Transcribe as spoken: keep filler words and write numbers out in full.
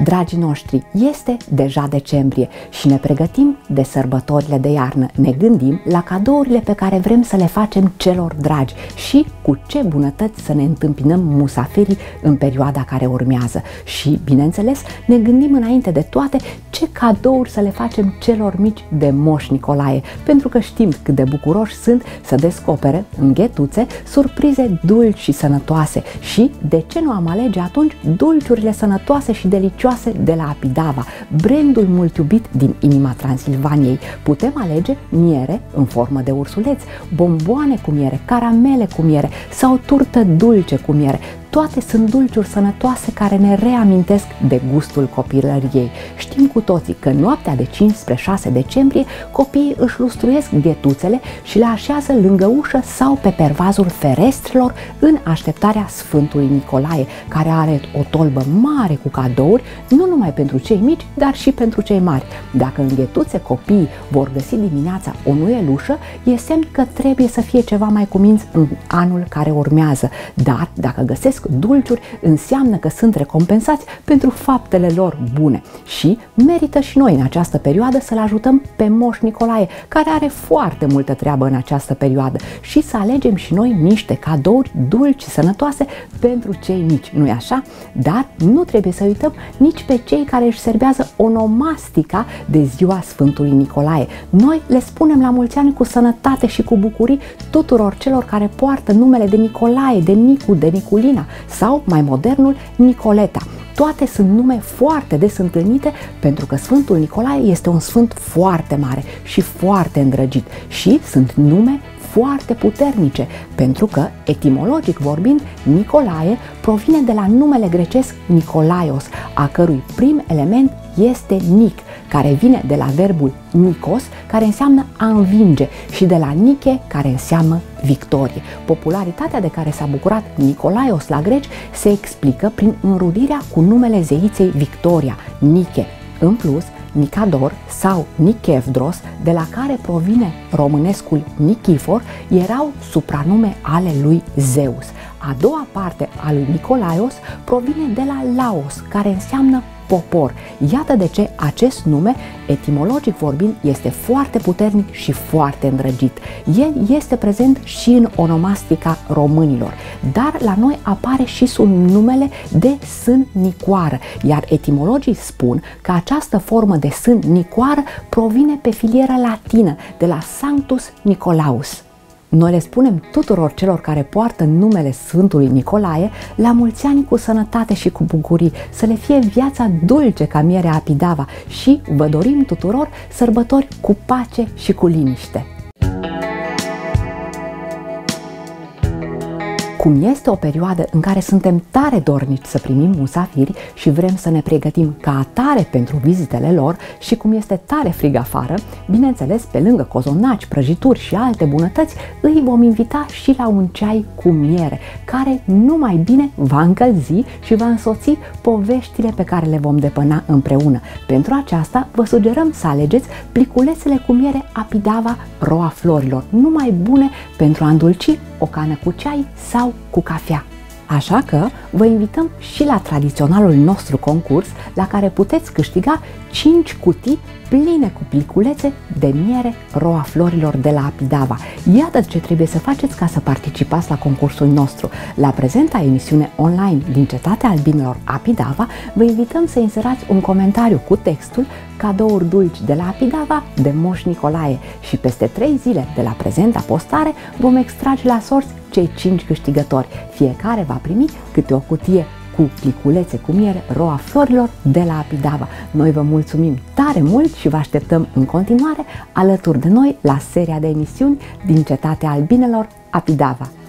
Dragii noștri, este deja decembrie și ne pregătim de sărbătorile de iarnă. Ne gândim la cadourile pe care vrem să le facem celor dragi și cu ce bunătăți să ne întâmpinăm musafirii în perioada care urmează. Și, bineînțeles, ne gândim înainte de toate ce cadouri să le facem celor mici de Moș Nicolae, pentru că știm cât de bucuroși sunt să descopere în ghetuțe surprize dulci și sănătoase. Și de ce nu am alege atunci dulciurile sănătoase și delicioase de la Apidava, brandul mult iubit din inima Transilvaniei. Putem alege miere în formă de ursuleț, bomboane cu miere, caramele cu miere sau turtă dulce cu miere. Toate sunt dulciuri sănătoase care ne reamintesc de gustul copilăriei. Știm cu toții că noaptea de cinci spre șase decembrie copiii își lustruiesc ghetuțele și le așează lângă ușă sau pe pervazul ferestrelor în așteptarea Sfântului Nicolae, care are o tolbă mare cu cadouri, nu numai pentru cei mici, dar și pentru cei mari. Dacă în ghetuțe copiii vor găsi dimineața o nuielușă, e semn că trebuie să fie ceva mai cuminți în anul care urmează. Dar dacă găsesc dulciuri, înseamnă că sunt recompensați pentru faptele lor bune și merită și noi în această perioadă să-l ajutăm pe Moș Nicolae, care are foarte multă treabă în această perioadă, și să alegem și noi niște cadouri dulci și sănătoase pentru cei mici, nu-i așa? Dar nu trebuie să uităm nici pe cei care își serbează onomastica de ziua Sfântului Nicolae. Noi le spunem la mulți ani cu sănătate și cu bucurii tuturor celor care poartă numele de Nicolae, de Nicu, de Niculina sau, mai modernul, Nicoleta. Toate sunt nume foarte des întâlnite pentru că Sfântul Nicolae este un sfânt foarte mare și foarte îndrăgit și sunt nume foarte puternice, pentru că, etimologic vorbind, Nicolae provine de la numele grecesc Nikolaios, a cărui prim element este nic, care vine de la verbul nikos, care înseamnă a învinge, și de la nike, care înseamnă victorie. Popularitatea de care s-a bucurat Nikolaios la greci se explică prin înrudirea cu numele zeiței Victoria, Nike. În plus, Nicador sau Nichevdros, de la care provine românescul Nichifor, erau supranume ale lui Zeus. A doua parte a lui Nikolaios provine de la Laos, care înseamnă popor. Iată de ce acest nume, etimologic vorbind, este foarte puternic și foarte îndrăgit. El este prezent și în onomastica românilor, dar la noi apare și sub numele de sân nicoară, iar etimologii spun că această formă de sân nicoară provine pe filieră latină, de la Sanctus Nicolaus. Noi le spunem tuturor celor care poartă numele Sfântului Nicolae la mulți ani cu sănătate și cu bucurii, să le fie viața dulce ca mierea Apidava și vă dorim tuturor sărbători cu pace și cu liniște. Cum este o perioadă în care suntem tare dornici să primim musafiri și vrem să ne pregătim ca atare pentru vizitele lor și cum este tare frig afară, bineînțeles, pe lângă cozonaci, prăjituri și alte bunătăți, îi vom invita și la un ceai cu miere, care numai bine va încălzi și va însoți poveștile pe care le vom depăna împreună. Pentru aceasta, vă sugerăm să alegeți pliculețele cu miere Apidava Roa Florilor, numai bune pentru a îndulci o cană cu ceai sau cu cafea. Așa că vă invităm și la tradiționalul nostru concurs, la care puteți câștiga cinci cutii pline cu pliculețe de miere Roa Florilor de la Apidava. Iată ce trebuie să faceți ca să participați la concursul nostru. La prezenta emisiune online din Cetatea Albinelor Apidava, vă invităm să inserați un comentariu cu textul "Cadouri dulci de la Apidava de Moș Nicolae" și peste trei zile de la prezenta postare vom extrage la sorți cei cinci câștigători. Fiecare va primi câte o cutie cu pliculețe cu miere Roa Florilor de la Apidava. Noi vă mulțumim tare mult și vă așteptăm în continuare alături de noi la seria de emisiuni din Cetatea Albinelor Apidava.